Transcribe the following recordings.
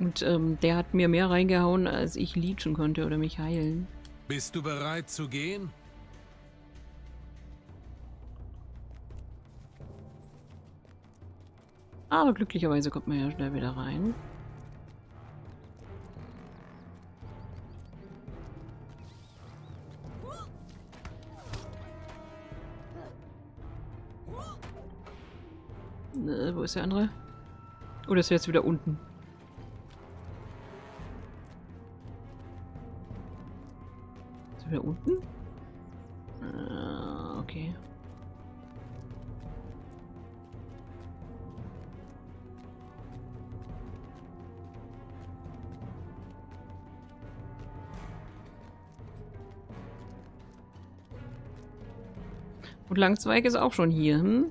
Und der hat mir mehr reingehauen, als ich leechen konnte oder mich heilen. Bist du bereit zu gehen? Aber glücklicherweise kommt man ja schnell wieder rein. Wo ist der andere? Oder ist er jetzt wieder unten? Ist er wieder unten? Okay. Und Langzweig ist auch schon hier, hm?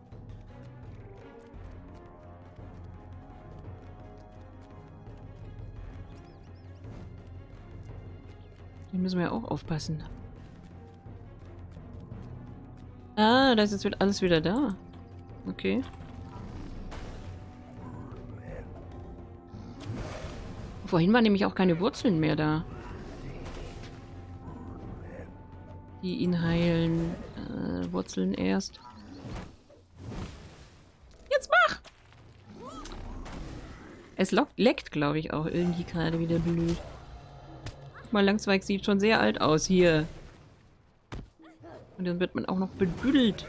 Hier müssen wir ja auch aufpassen. Ah, da ist jetzt alles wieder da. Okay. Vorhin waren nämlich auch keine Wurzeln mehr da. Die ihn heilen. Wurzeln erst. Jetzt mach! Es leckt, glaube ich, auch irgendwie gerade wieder blöd. Guck mal, Langzweig sieht schon sehr alt aus hier. Und dann wird man auch noch bedüdelt.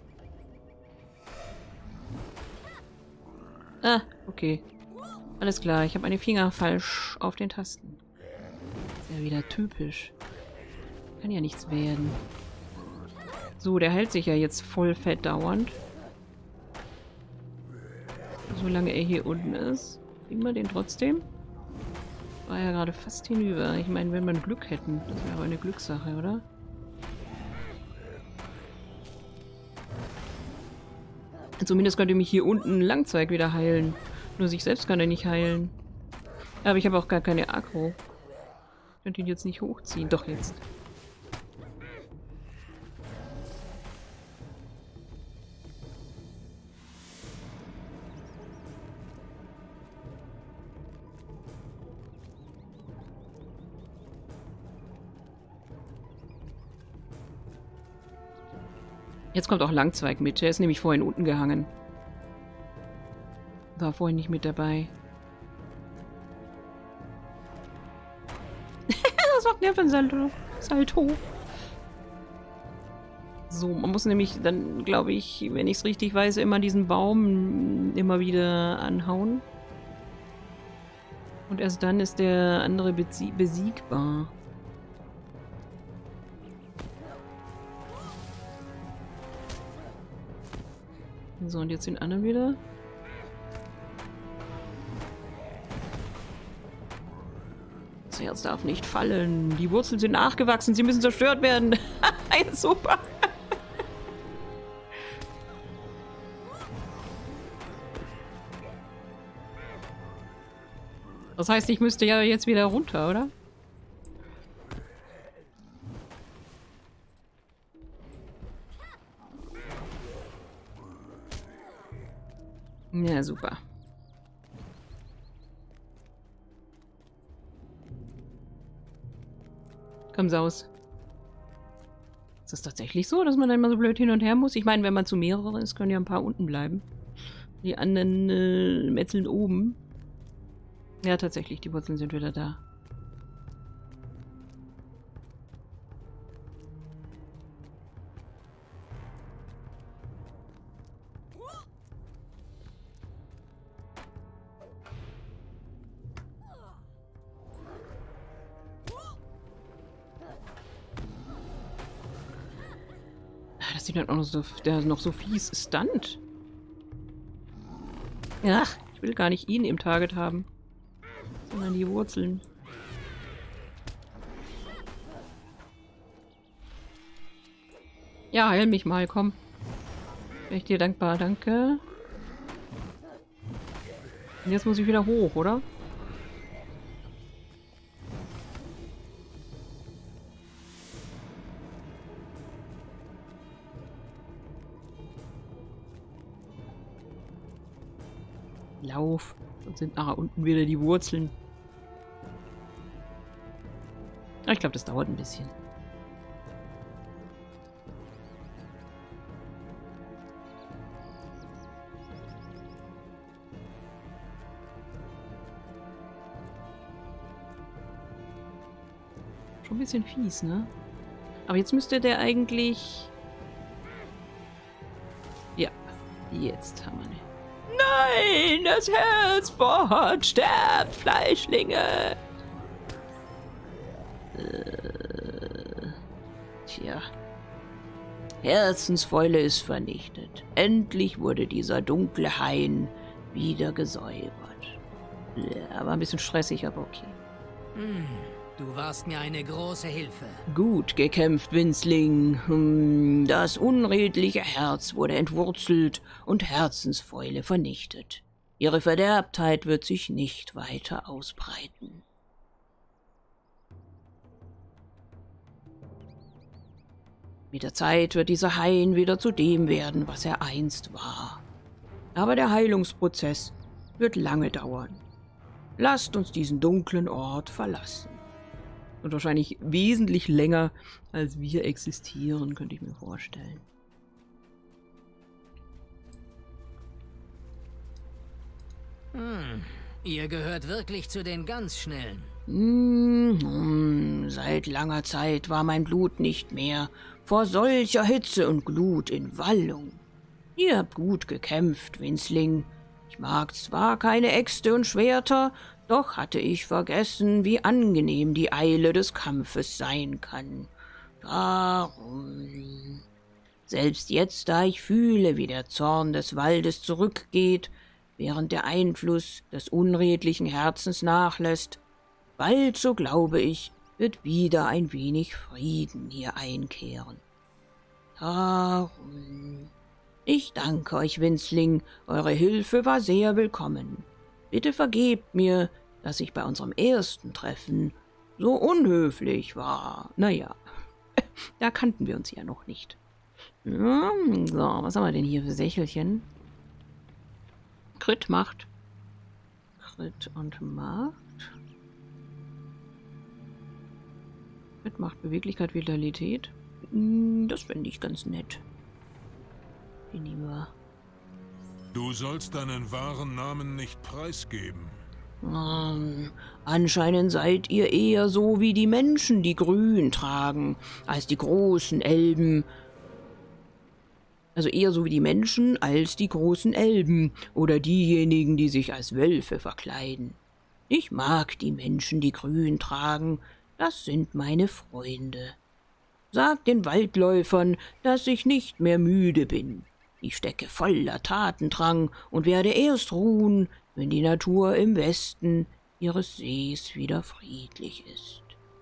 Ah, okay. Alles klar, ich habe meine Finger falsch auf den Tasten. Ist ja wieder typisch. Kann ja nichts werden. So, der heilt sich ja jetzt voll fett dauernd. Solange er hier unten ist. Kriegen wir den trotzdem? War ja gerade fast hinüber. Ich meine, wenn wir Glück hätten. Das wäre aber eine Glückssache, oder? Zumindest könnte mich hier unten Langzweig wieder heilen. Nur sich selbst kann er nicht heilen. Aber ich habe auch gar keine Aggro. Ich könnte ihn jetzt nicht hochziehen. Doch jetzt. Jetzt kommt auch Langzweig mit. Der ist nämlich vorhin unten gehangen. War vorhin nicht mit dabei. Was macht der für ein Salto? Salto. So, man muss nämlich dann, glaube ich, wenn ich es richtig weiß, immer diesen Baum immer wieder anhauen. Und erst dann ist der andere besiegbar. So, und jetzt den anderen wieder. Das Herz darf nicht fallen. Die Wurzeln sind nachgewachsen. Sie müssen zerstört werden. Super. Das heißt, ich müsste ja jetzt wieder runter, oder? Ja, super. Komm, Saus. Ist das tatsächlich so, dass man dann immer so blöd hin und her muss? Ich meine, wenn man zu mehreren ist, können ja ein paar unten bleiben. Die anderen metzeln oben. Ja, tatsächlich, die Wurzeln sind wieder da. Dass die dann auch noch so, der noch so fies stunt. Ach, ich will gar nicht ihn im Target haben. Sondern die Wurzeln. Ja, heil mich mal, komm. Bin ich dir dankbar, danke. Und jetzt muss ich wieder hoch, oder? Lauf. Sonst sind nachher unten wieder die Wurzeln. Aber ich glaube, das dauert ein bisschen. Schon ein bisschen fies, ne? Aber jetzt müsste der eigentlich... Ja, jetzt haben wir ihn. Nein, das Herz fort, sterbt, Fleischlinge! Tja. Herzensfäule ist vernichtet. Endlich wurde dieser dunkle Hain wieder gesäubert. Ja, war ein bisschen stressig, aber okay. Du warst mir eine große Hilfe. Gut gekämpft, Winzling. Das unredliche Herz wurde entwurzelt und Herzensfäule vernichtet. Ihre Verderbtheit wird sich nicht weiter ausbreiten. Mit der Zeit wird dieser Hain wieder zu dem werden, was er einst war. Aber der Heilungsprozess wird lange dauern. Lasst uns diesen dunklen Ort verlassen. Und wahrscheinlich wesentlich länger, als wir existieren, könnte ich mir vorstellen. Ihr gehört wirklich zu den ganz Schnellen. Seit langer Zeit war mein Blut nicht mehr vor solcher Hitze und Glut in Wallung. Ihr habt gut gekämpft, Winzling. Ich mag zwar keine Äxte und Schwerter, doch hatte ich vergessen, wie angenehm die Eile des Kampfes sein kann. Darum... Selbst jetzt, da ich fühle, wie der Zorn des Waldes zurückgeht, während der Einfluss des unredlichen Herzens nachlässt, bald, so glaube ich, wird wieder ein wenig Frieden hier einkehren. Darum... Ich danke euch, Winzling, eure Hilfe war sehr willkommen. Bitte vergebt mir, dass ich bei unserem ersten Treffen so unhöflich war. Naja, da kannten wir uns ja noch nicht. So, was haben wir denn hier für Sächelchen? Crit Macht. Crit und Macht. Crit Macht, Beweglichkeit, Vitalität. Das finde ich ganz nett. Die nehmen wir. Du sollst deinen wahren Namen nicht preisgeben. Anscheinend seid ihr eher so wie die Menschen, die grün tragen, als die großen Elben. Also eher so wie die Menschen als die großen Elben oder diejenigen, die sich als Wölfe verkleiden. Ich mag die Menschen, die grün tragen. Das sind meine Freunde. Sagt den Waldläufern, dass ich nicht mehr müde bin. Ich stecke voller Tatendrang und werde erst ruhen, wenn die Natur im Westen ihres Sees wieder friedlich ist.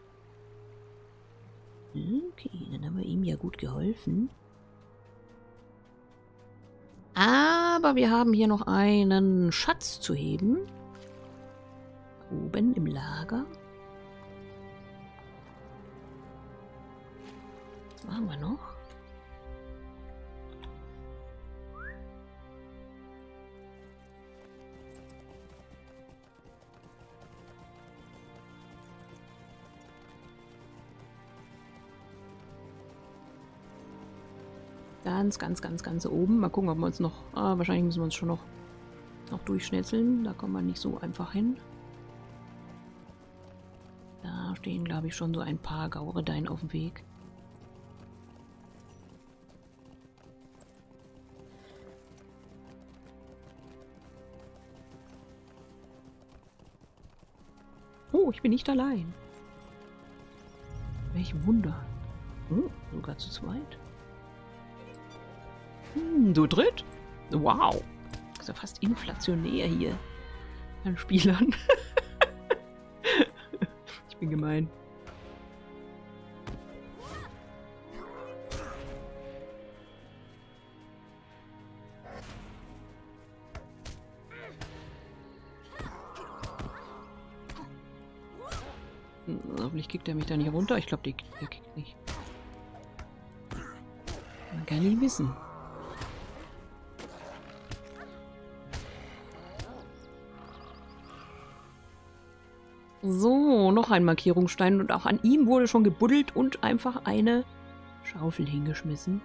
Okay, dann haben wir ihm ja gut geholfen. Aber wir haben hier noch einen Schatz zu heben. Oben im Lager. Was machen wir noch? Ganz oben. Mal gucken, ob wir uns noch... wahrscheinlich müssen wir uns schon noch durchschnetzeln. Da kommen wir nicht so einfach hin. Da stehen, glaube ich, schon so ein paar Gauredeien auf dem Weg. Oh, ich bin nicht allein. Welch Wunder. Sogar zu zweit. Zu dritt? Wow. Das ist ja fast inflationär hier an Spielern. Ich bin gemein. Hoffentlich kickt er mich da nicht runter. Ich glaube, der kickt nicht. Man kann nie wissen. So, noch ein Markierungsstein und auch an ihm wurde schon gebuddelt und einfach eine Schaufel hingeschmissen.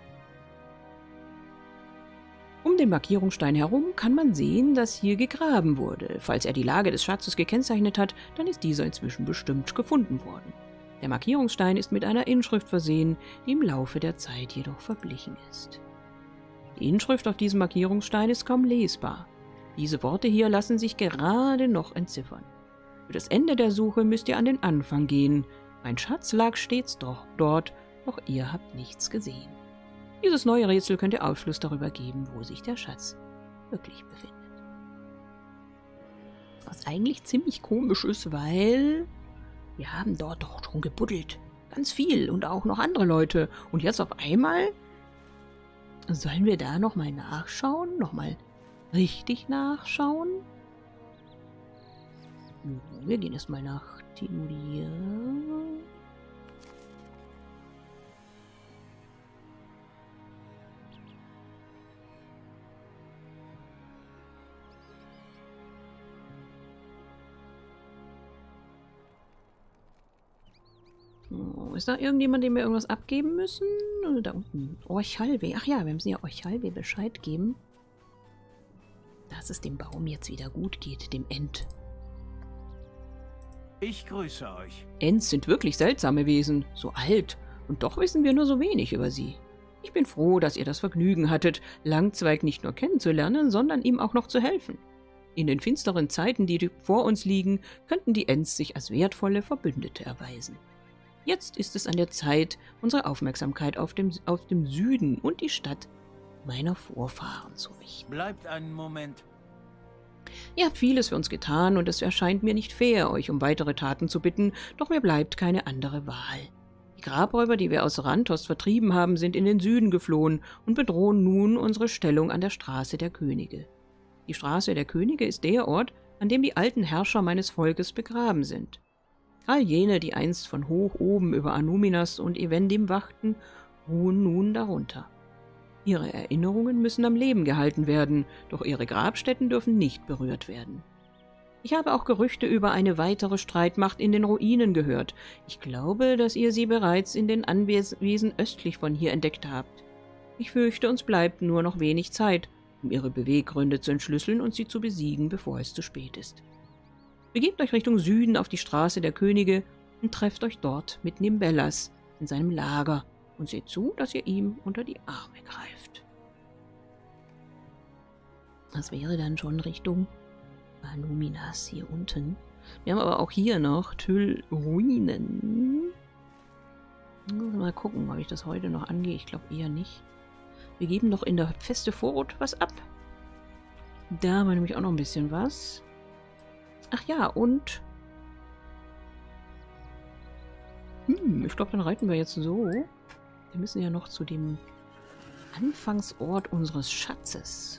Um den Markierungsstein herum kann man sehen, dass hier gegraben wurde. Falls er die Lage des Schatzes gekennzeichnet hat, dann ist dieser inzwischen bestimmt gefunden worden. Der Markierungsstein ist mit einer Inschrift versehen, die im Laufe der Zeit jedoch verblichen ist. Die Inschrift auf diesem Markierungsstein ist kaum lesbar. Diese Worte hier lassen sich gerade noch entziffern. Für das Ende der Suche müsst ihr an den Anfang gehen. Mein Schatz lag stets dort, doch ihr habt nichts gesehen. Dieses neue Rätsel könnte Aufschluss darüber geben, wo sich der Schatz wirklich befindet. Was eigentlich ziemlich komisch ist, weil wir haben dort doch schon gebuddelt. Ganz viel und auch noch andere Leute. Und jetzt auf einmal sollen wir da nochmal nachschauen? Nochmal richtig nachschauen? Wir gehen erstmal nach Timulia. Oh, ist da irgendjemand, dem wir irgendwas abgeben müssen? Da unten. Orchalwe. Ach ja, wir müssen ja Orchalwe Bescheid geben, dass es dem Baum jetzt wieder gut geht, dem Ent. Ich grüße euch. Ents sind wirklich seltsame Wesen, so alt, und doch wissen wir nur so wenig über sie. Ich bin froh, dass ihr das Vergnügen hattet, Langzweig nicht nur kennenzulernen, sondern ihm auch noch zu helfen. In den finsteren Zeiten, die vor uns liegen, könnten die Ents sich als wertvolle Verbündete erweisen. Jetzt ist es an der Zeit, unsere Aufmerksamkeit auf dem Süden und die Stadt meiner Vorfahren zu richten. Bleibt einen Moment. Ihr habt vieles für uns getan und es erscheint mir nicht fair, euch um weitere Taten zu bitten, doch mir bleibt keine andere Wahl. Die Grabräuber, die wir aus Rantos vertrieben haben, sind in den Süden geflohen und bedrohen nun unsere Stellung an der Straße der Könige. Die Straße der Könige ist der Ort, an dem die alten Herrscher meines Volkes begraben sind. All jene, die einst von hoch oben über Anuminas und Evendim wachten, ruhen nun darunter. Ihre Erinnerungen müssen am Leben gehalten werden, doch ihre Grabstätten dürfen nicht berührt werden. Ich habe auch Gerüchte über eine weitere Streitmacht in den Ruinen gehört. Ich glaube, dass ihr sie bereits in den Anwesen östlich von hier entdeckt habt. Ich fürchte, uns bleibt nur noch wenig Zeit, um ihre Beweggründe zu entschlüsseln und sie zu besiegen, bevor es zu spät ist. Begebt euch Richtung Süden auf die Straße der Könige und trefft euch dort mit Nimbellas in seinem Lager und seht zu, dass ihr ihm unter die Arme greift. Das wäre dann schon Richtung Anuminas hier unten. Wir haben aber auch hier noch Tyll-Ruinen. Mal gucken, ob ich das heute noch angehe. Ich glaube eher nicht. Wir geben noch in der Feste Vorrot was ab. Da war nämlich auch noch ein bisschen was. Ach ja, und ich glaube, dann reiten wir jetzt so. Wir müssen ja noch zu dem Anfangsort unseres Schatzes.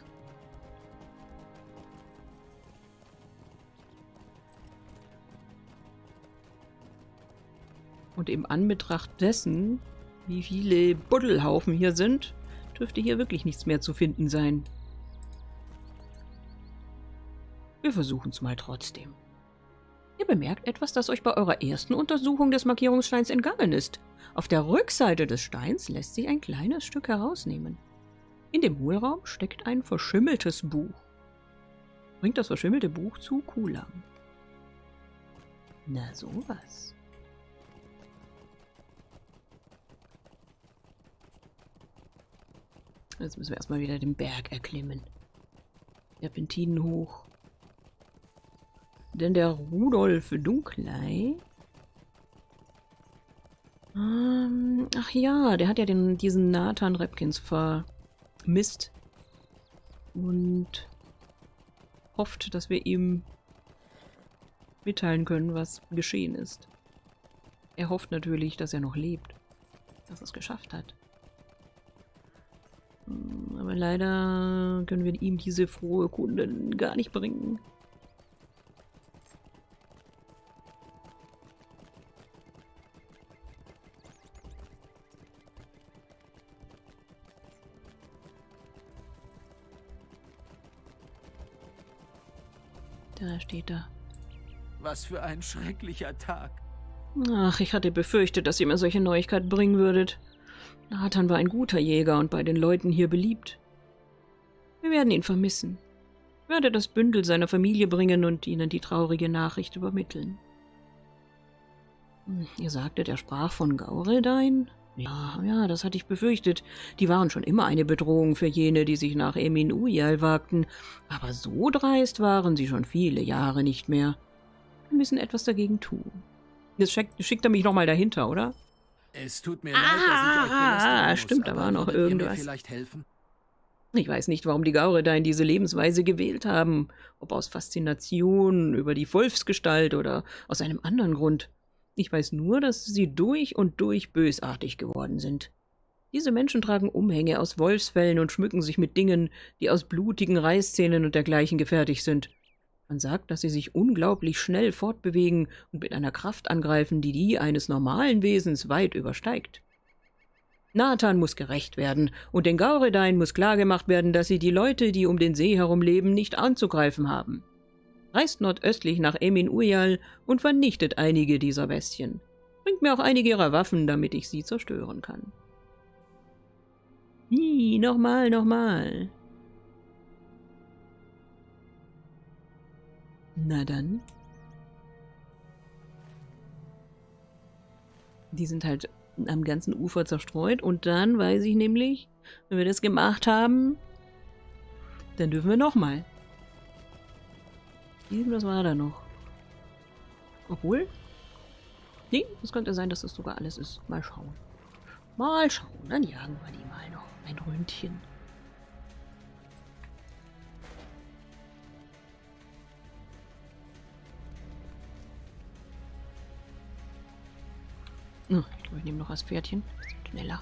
Und im Anbetracht dessen, wie viele Buddelhaufen hier sind, dürfte hier wirklich nichts mehr zu finden sein. Wir versuchen es mal trotzdem. Ihr bemerkt etwas, das euch bei eurer ersten Untersuchung des Markierungssteins entgangen ist. Auf der Rückseite des Steins lässt sich ein kleines Stück herausnehmen. In dem Hohlraum steckt ein verschimmeltes Buch. Bringt das verschimmelte Buch zu Kulam. Na sowas. Jetzt müssen wir erstmal wieder den Berg erklimmen. Serpentinen hoch. Denn der Rudolf Dunklei... ach ja, der hat ja diesen Nathan Repkins vermisst. Und hofft, dass wir ihm mitteilen können, was geschehen ist. Er hofft natürlich, dass er noch lebt. Dass er es geschafft hat. Aber leider können wir ihm diese frohe Kunde gar nicht bringen. Da steht er. Was für ein schrecklicher Tag. Ach, ich hatte befürchtet, dass ihr mir solche Neuigkeiten bringen würdet. Nathan war ein guter Jäger und bei den Leuten hier beliebt. Wir werden ihn vermissen. Ich werde das Bündel seiner Familie bringen und ihnen die traurige Nachricht übermitteln. Ihr sagtet, er sprach von Gauredain? Ja, das hatte ich befürchtet. Die waren schon immer eine Bedrohung für jene, die sich nach Emin Uyal wagten. Aber so dreist waren sie schon viele Jahre nicht mehr. Wir müssen etwas dagegen tun. Jetzt schickt er mich nochmal dahinter, oder? Es tut mir leid, dass ich euch belästigen muss, stimmt, da war noch würdet ihr mir irgendwas. vielleicht helfen? Ich weiß nicht, warum die Gauredain diese Lebensweise gewählt haben. Ob aus Faszination über die Wolfsgestalt oder aus einem anderen Grund. Ich weiß nur, dass sie durch und durch bösartig geworden sind. Diese Menschen tragen Umhänge aus Wolfsfellen und schmücken sich mit Dingen, die aus blutigen Reißzähnen und dergleichen gefertigt sind. Man sagt, dass sie sich unglaublich schnell fortbewegen und mit einer Kraft angreifen, die die eines normalen Wesens weit übersteigt. Nathan muss gerächt werden, und den Gauredain muss klargemacht werden, dass sie die Leute, die um den See herum leben, nicht anzugreifen haben. Reist nordöstlich nach Emin Uyal und vernichtet einige dieser Bestien. Bringt mir auch einige ihrer Waffen, damit ich sie zerstören kann. Nochmal. Na dann. Die sind halt am ganzen Ufer zerstreut. Und dann weiß ich nämlich, wenn wir das gemacht haben, dann dürfen wir nochmal. Irgendwas war da noch. Obwohl? Nee, es könnte sein, dass das sogar alles ist. Mal schauen. Dann jagen wir die mal noch. Ein Röntchen. Ich glaube, ich nehme noch das Pferdchen. Schneller.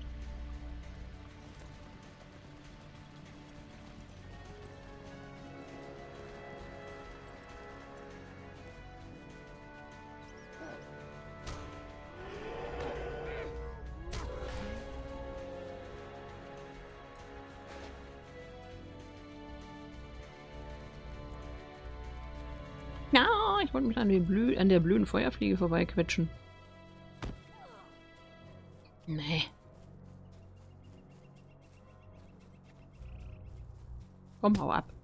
Ja, ich wollte mich an der blöden Feuerfliege vorbeiquetschen. Nee. Komm, hau ab.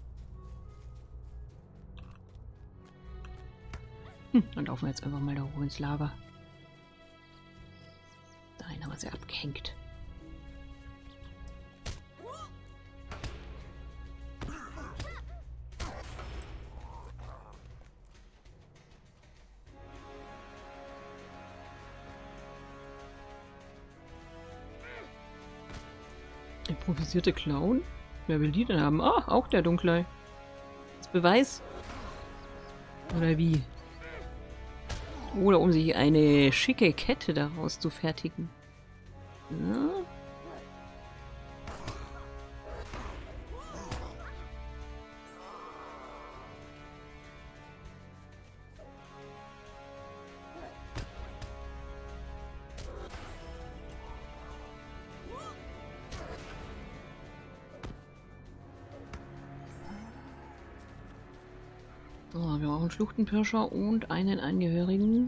Dann laufen wir jetzt einfach mal da hoch ins Lager. Dahin haben wir sie abgehängt. Improvisierte Clown? Wer will die denn haben? Ah, auch der Dunklei. Als Beweis? Oder wie? Oder um sich eine schicke Kette daraus zu fertigen. Ja. So, wir brauchen einen Schluchtenpirscher und einen Angehörigen.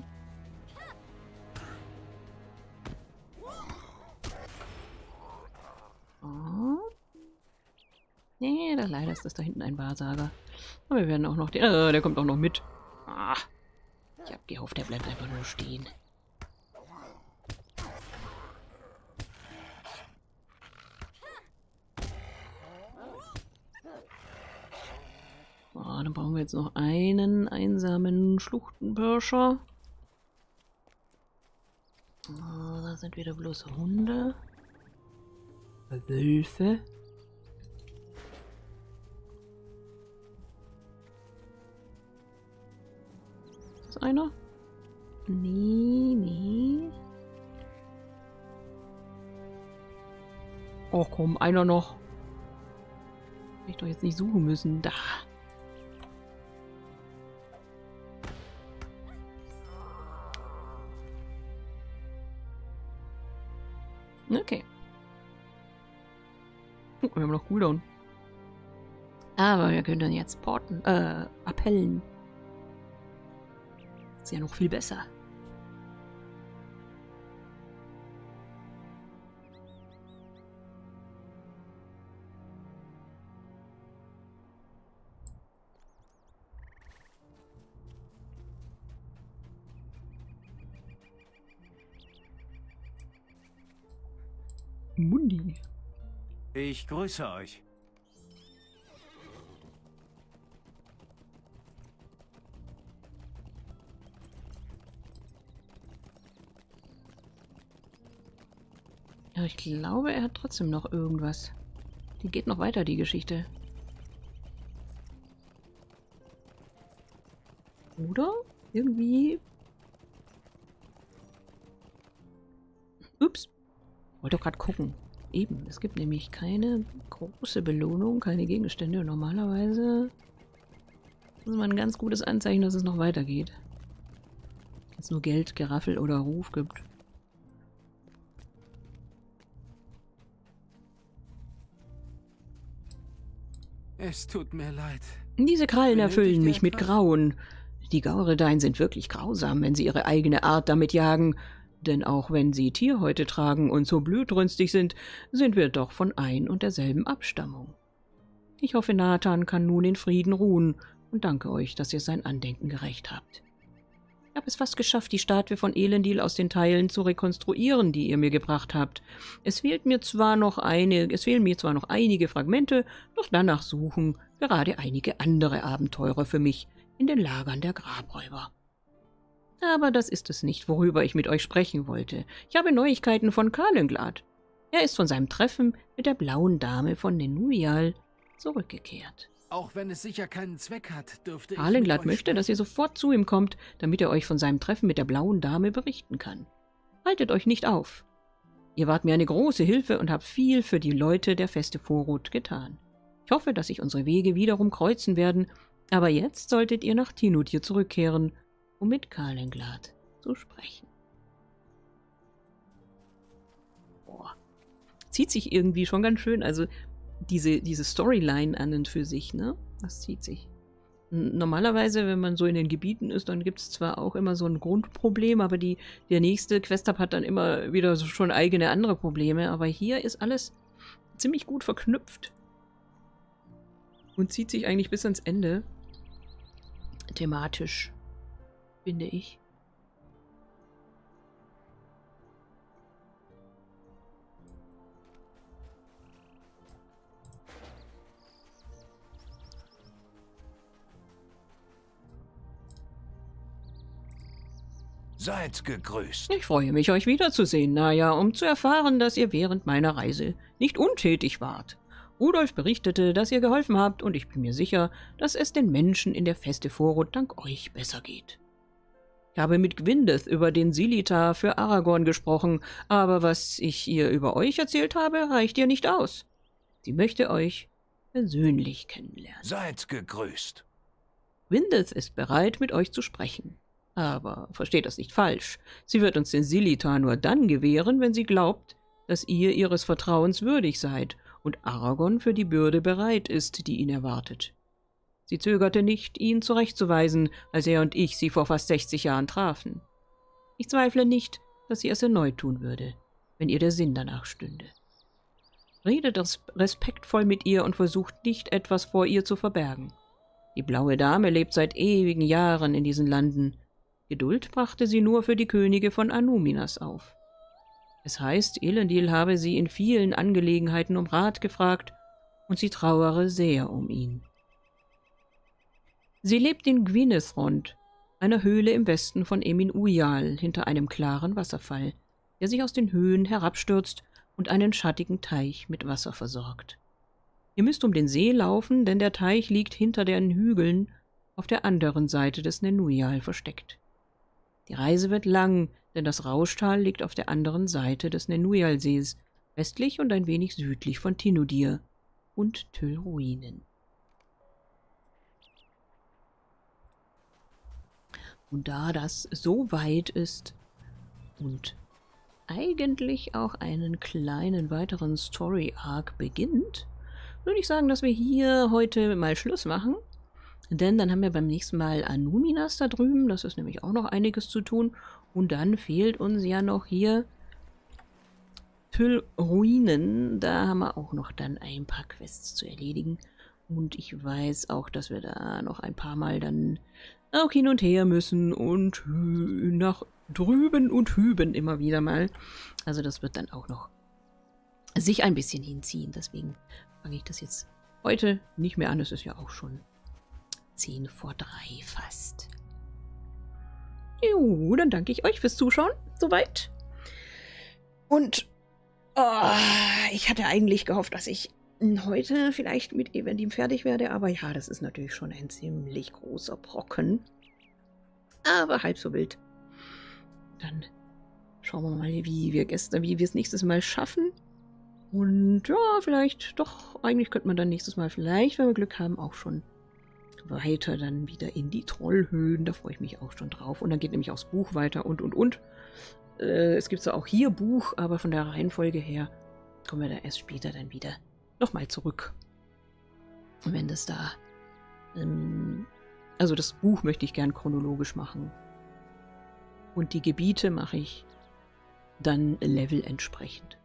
Oh. Nee, leider ist das da hinten ein Wahrsager. Aber wir werden auch noch den... der kommt auch noch mit. Ah, ich hab gehofft, der bleibt einfach nur stehen. Dann brauchen wir jetzt noch einen einsamen Schluchtenpirscher. Da sind wieder bloß Hunde. Wölfe. Ist das einer? Nee. Oh komm, einer noch. Hätte ich doch jetzt nicht suchen müssen. Da. Okay. Oh, wir haben noch Cooldown. Aber wir können dann jetzt appellen. Ist ja noch viel besser. Mundi. Ich grüße euch. Ja, ich glaube, er hat trotzdem noch irgendwas. Die geht noch weiter, die Geschichte. Oder? Irgendwie... Ups. Wollte doch gerade gucken. Eben, es gibt nämlich keine große Belohnung, keine Gegenstände. Normalerweise ist immer ein ganz gutes Anzeichen, dass es noch weitergeht. Wenn es nur Geld, Geraffel oder Ruf gibt. Es tut mir leid. Diese Krallen erfüllen Benötigt mich ihr mit etwas? Grauen. Die Gauredain sind wirklich grausam, wenn sie ihre eigene Art damit jagen. Denn auch wenn sie Tierhäute tragen und so blutrünstig sind, sind wir doch von ein und derselben Abstammung. Ich hoffe, Nathan kann nun in Frieden ruhen und danke euch, dass ihr sein Andenken gerächt habt. Ich habe es fast geschafft, die Statue von Elendil aus den Teilen zu rekonstruieren, die ihr mir gebracht habt. Es fehlen mir zwar noch einige Fragmente, doch danach suchen gerade einige andere Abenteurer für mich in den Lagern der Grabräuber. Aber das ist es nicht, worüber ich mit euch sprechen wollte. Ich habe Neuigkeiten von Kalenglad. Er ist von seinem Treffen mit der blauen Dame von Nenuyal zurückgekehrt. Auch wenn es sicher keinen Zweck hat, dürfte ich Kalenglad mit euch möchte, dass ihr sofort zu ihm kommt, damit er euch von seinem Treffen mit der blauen Dame berichten kann. Haltet euch nicht auf. Ihr wart mir eine große Hilfe und habt viel für die Leute der Feste Vorrut getan. Ich hoffe, dass sich unsere Wege wiederum kreuzen werden, aber jetzt solltet ihr nach Tinudir zurückkehren, um mit Kalenglad zu sprechen. Boah. Zieht sich irgendwie schon ganz schön, also diese Storyline an und für sich, ne? Das zieht sich. Normalerweise, wenn man so in den Gebieten ist, dann gibt es zwar auch immer so ein Grundproblem, aber der nächste Quest-Hub hat dann immer wieder so schon eigene andere Probleme, aber hier ist alles ziemlich gut verknüpft und zieht sich eigentlich bis ans Ende thematisch, finde ich. Seid gegrüßt. Ich freue mich, euch wiederzusehen, Naja, um zu erfahren, dass ihr während meiner Reise nicht untätig wart. Rudolf berichtete, dass ihr geholfen habt, und ich bin mir sicher, dass es den Menschen in der Feste Vorrut dank euch besser geht. Ich habe mit Gwyneth über den Silitar für Aragorn gesprochen, aber was ich ihr über euch erzählt habe, reicht ihr nicht aus. Sie möchte euch persönlich kennenlernen. Seid gegrüßt. Gwyneth ist bereit, mit euch zu sprechen. Aber versteht das nicht falsch. Sie wird uns den Silitar nur dann gewähren, wenn sie glaubt, dass ihr ihres Vertrauens würdig seid und Aragorn für die Bürde bereit ist, die ihn erwartet. Sie zögerte nicht, ihn zurechtzuweisen, als er und ich sie vor fast 60 Jahren trafen. Ich zweifle nicht, dass sie es erneut tun würde, wenn ihr der Sinn danach stünde. Redet respektvoll mit ihr und versucht nicht, etwas vor ihr zu verbergen. Die blaue Dame lebt seit ewigen Jahren in diesen Landen. Geduld brachte sie nur für die Könige von Anuminas auf. Es heißt, Elendil habe sie in vielen Angelegenheiten um Rat gefragt, und sie trauere sehr um ihn. Sie lebt in Gwynethrond, einer Höhle im Westen von Emin Uyal, hinter einem klaren Wasserfall, der sich aus den Höhen herabstürzt und einen schattigen Teich mit Wasser versorgt. Ihr müsst um den See laufen, denn der Teich liegt hinter den Hügeln auf der anderen Seite des Nenuyal versteckt. Die Reise wird lang, denn das Rauschtal liegt auf der anderen Seite des Nenuyalsees, westlich und ein wenig südlich von Tinudir und Tüllruinen. Und da das so weit ist und eigentlich auch einen kleinen weiteren Story-Arc beginnt, würde ich sagen, dass wir hier heute mal Schluss machen. Denn dann haben wir beim nächsten Mal Anuminas da drüben. Das ist nämlich auch noch einiges zu tun. Und dann fehlt uns ja noch hier Ruinen. Da haben wir auch noch dann ein paar Quests zu erledigen. Und ich weiß auch, dass wir da noch ein paar Mal dann auch hin und her müssen und nach drüben und hüben immer wieder mal. Also das wird dann auch noch sich ein bisschen hinziehen. Deswegen fange ich das jetzt heute nicht mehr an. Es ist ja auch schon 10 vor 3 fast. Jo, dann danke ich euch fürs Zuschauen. Soweit. Und ich hatte eigentlich gehofft, dass ich heute vielleicht mit Evendim fertig werde. Aber ja, das ist natürlich schon ein ziemlich großer Brocken. Aber halb so wild. Dann schauen wir mal, wie wir es nächstes Mal schaffen. Und ja, vielleicht doch, eigentlich könnte man dann nächstes Mal vielleicht, wenn wir Glück haben, auch schon weiter dann wieder in die Trollhöhlen. Da freue ich mich auch schon drauf. Und dann geht nämlich auch das Buch weiter und. Es gibt zwar auch hier Buch, aber von der Reihenfolge her kommen wir da erst später dann wieder nochmal zurück. Und wenn das da... also das Buch möchte ich gern chronologisch machen. Und die Gebiete mache ich dann Level entsprechend.